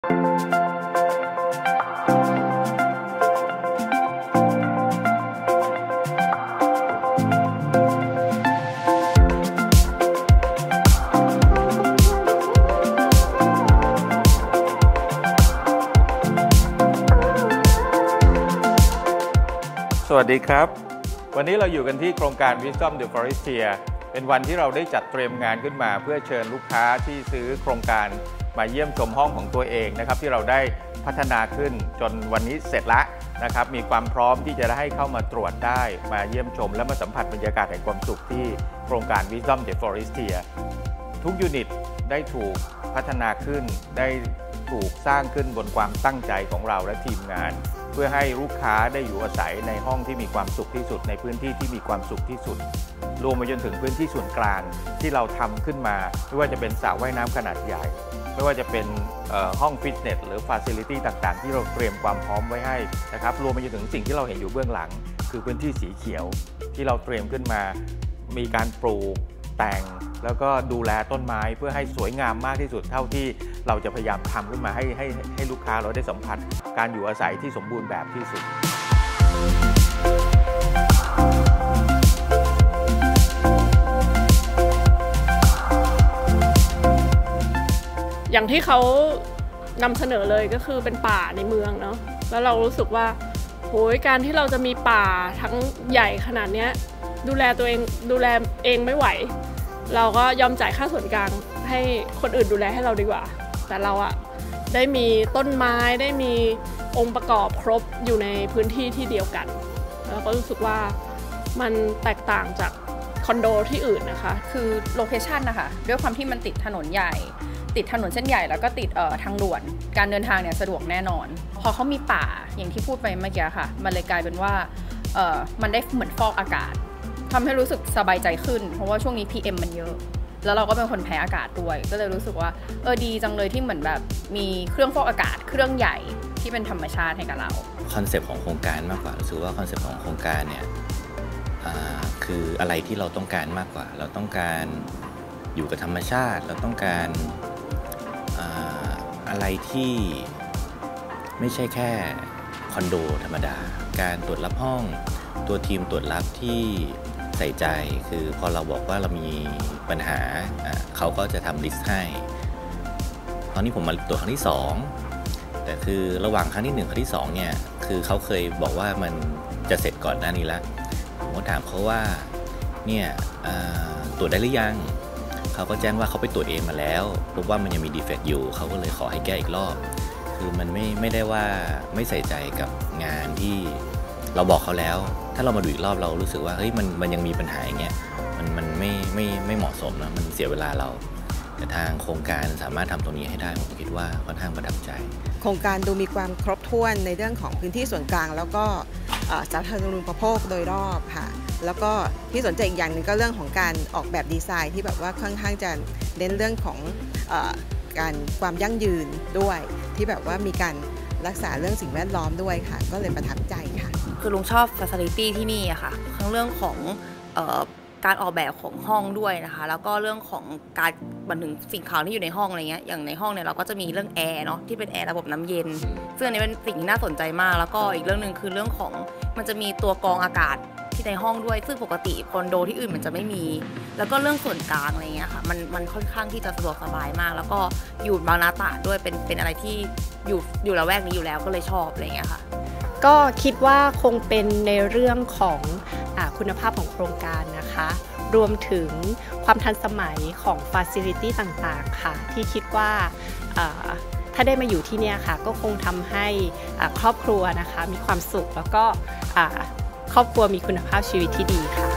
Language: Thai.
สวัสดีครับวันนี้เราอยู่กันที่โครงการ Wisdom The Forestier เป็นวันที่เราได้จัดเตรียมงานขึ้นมาเพื่อเชิญลูกค้าที่ซื้อโครงการมาเยี่ยมชมห้องของตัวเองนะครับที่เราได้พัฒนาขึ้นจนวันนี้เสร็จแล้วนะครับมีความพร้อมที่จะได้ให้เข้ามาตรวจได้มาเยี่ยมชมและมาสัมผัสบรรยากาศแห่งความสุขที่โครงการ Wisdom The Forestier ทุกยูนิตได้ถูกพัฒนาขึ้นได้ถูกสร้างขึ้นบนความตั้งใจของเราและทีมงานเพื่อให้ลูกค้าได้อยู่อาศัยในห้องที่มีความสุขที่สุดในพื้นที่ที่มีความสุขที่สุดรวมไปจนถึงพื้นที่ส่วนกลางที่เราทำขึ้นมาไม่ว่าจะเป็นสระว่ายน้ำขนาดใหญ่ไม่ว่าจะเป็นห้องฟิตเนสหรือฟาซิลิตี้ต่างๆที่เราเตรียมความพร้อมไว้ให้นะครับรวมไปจนถึงสิ่งที่เราเห็นอยู่เบื้องหลังคือพื้นที่สีเขียวที่เราเตรียมขึ้นมามีการปลูกแต่งแล้วก็ดูแลต้นไม้เพื่อให้สวยงามมากที่สุดเท่าที่เราจะพยายามทำขึ้นมาให้ลูกค้าเราได้สัมผัสการอยู่อาศัยที่สมบูรณ์แบบที่สุดอย่างที่เขานำเสนอเลยก็คือเป็นป่าในเมืองเนาะแล้วเรารู้สึกว่าโหยการที่เราจะมีป่าทั้งใหญ่ขนาดนี้ดูแลเองไม่ไหวเราก็ยอมจ่ายค่าส่วนกลางให้คนอื่นดูแลให้เราดีกว่าแต่เราอะได้มีต้นไม้ได้มีองค์ประกอบครบอยู่ในพื้นที่ที่เดียวกันแล้วก็รู้สึกว่ามันแตกต่างจากคอนโดที่อื่นนะคะคือโลเคชันนะคะด้วยความที่มันติดถนนใหญ่ติดถนนเส้นใหญ่แล้วก็ติดทางด่วนการเดินทางเนี่ยสะดวกแน่นอนพอเขามีป่าอย่างที่พูดไปเมื่อกี้ค่ะมันเลยกลายเป็นว่ามันได้เหมือนฟอกอากาศทำให้รู้สึกสบายใจขึ้นเพราะว่าช่วงนี้ PM มันเยอะแล้วเราก็เป็นคนแพ้อากาศด้วยก็เลยรู้สึกว่าดีจังเลยที่เหมือนแบบมีเครื่องฟอกอากาศเครื่องใหญ่ที่เป็นธรรมชาติให้กับเราคอนเซปต์ของโครงการมากกว่ารู้สึกว่าคอนเซปต์ของโครงการเนี่ยคืออะไรที่เราต้องการมากกว่าเราต้องการอยู่กับธรรมชาติเราต้องการอะไรที่ไม่ใช่แค่คอนโดธรรมดาการตรวจรับห้องตัวทีมตรวจรับที่ใส่ใจคือพอเราบอกว่าเรามีปัญหาเขาก็จะทำลิสต์ให้ตอนนี้ผมมาตรวจครั้งที่2แต่คือระหว่างครั้งที่1ครั้งที่2เนี่ยคือเขาเคยบอกว่ามันจะเสร็จก่อนหน้านี้แล้วผมก็ถามเขาว่าเนี่ยตรวจได้หรือยังเขาก็แจ้งว่าเขาไปตรวจเองมาแล้วพบว่ามันยังมีดีเฟกต์อยู่เขาก็เลยขอให้แก้อีกรอบคือมันไม่ได้ว่าไม่ใส่ใจกับงานที่เราบอกเขาแล้วถ้าเรามาดูอีกรอบเรารู้สึกว่าเฮ้ยมันยังมีปัญหาอย่างเงี้ยมันไม่เหมาะสมนะมันเสียเวลาเราแต่ทางโครงการสามารถทำตรงนี้ให้ได้ผมคิดว่าค่อนข้างประทับใจโครงการดูมีความครบถ้วนในเรื่องของพื้นที่ส่วนกลางแล้วก็สาธารณูปโภคโดยรอบค่ะแล้วก็ที่สนใจอีกอย่างหนึ่งก็เรื่องของการออกแบบดีไซน์ที่แบบว่าค่อนข้างจะเน้นเรื่องของการความยั่งยืนด้วยที่แบบว่ามีการรักษาเรื่องสิ่งแวดล้อมด้วยค่ะก็เลยประทับใจค่ะคือลุงชอบ facility ที่นี่อะค่ะทั้งเรื่องของการออกแบบของห้องด้วยนะคะแล้วก็เรื่องของการบันทึกสิ่งของที่อยู่ในห้องอะไรเงี้ยอย่างในห้องเนี่ยเราก็จะมีเรื่องแอร์เนาะที่เป็นแอร์ระบบน้ำเย็นซึ่งอันนี้เป็นสิ่งที่น่าสนใจมากแล้วก็อีกเรื่องนึงคือเรื่องของมันจะมีตัวกรองอากาศที่ในห้องด้วยซึ่งปกติคอนโดที่อื่นมันจะไม่มีแล้วก็เรื่องส่วนกลางอะไรเงี้ยค่ะมันค่อนข้างที่จะสะดวกสบายมากแล้วก็อยู่บางนาตราดด้วยเป็นอะไรที่อยู่ละแวกนี้อยู่แล้วก็เลยชอบอะไรเงี้ยค่ะก็คิดว่าคงเป็นในเรื่องของคุณภาพของโครงการนะคะรวมถึงความทันสมัยของฟาซิลิตี้ต่างๆค่ะที่คิดว่าถ้าได้มาอยู่ที่นี่ค่ะก็คงทำให้ครอบครัวนะคะมีความสุขแล้วก็ครอบครัวมีคุณภาพชีวิตที่ดีค่ะ